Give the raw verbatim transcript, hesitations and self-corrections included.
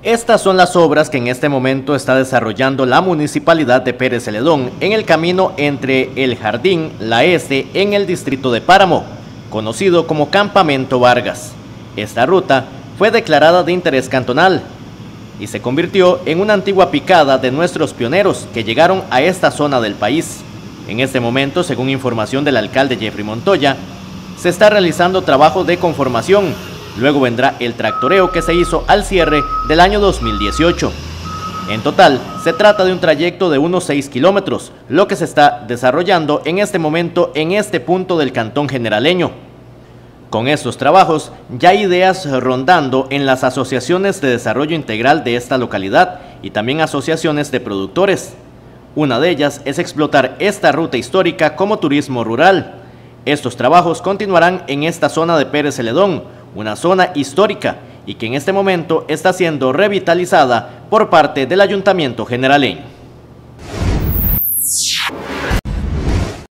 Estas son las obras que en este momento está desarrollando la Municipalidad de Pérez Celedón en el camino entre El Jardín, La Este, en el distrito de Páramo, conocido como Campamento Vargas. Esta ruta fue declarada de interés cantonal y se convirtió en una antigua picada de nuestros pioneros que llegaron a esta zona del país. En este momento, según información del alcalde Jeffrey Montoya, se está realizando trabajo de conformación. Luego vendrá el tractoreo que se hizo al cierre del año dos mil dieciocho. En total, se trata de un trayecto de unos seis kilómetros, lo que se está desarrollando en este momento en este punto del cantón generaleño. Con estos trabajos, ya hay ideas rondando en las asociaciones de desarrollo integral de esta localidad y también asociaciones de productores. Una de ellas es explotar esta ruta histórica como turismo rural. Estos trabajos continuarán en esta zona de Pérez Celedón, una zona histórica y que en este momento está siendo revitalizada por parte del Ayuntamiento generaleño.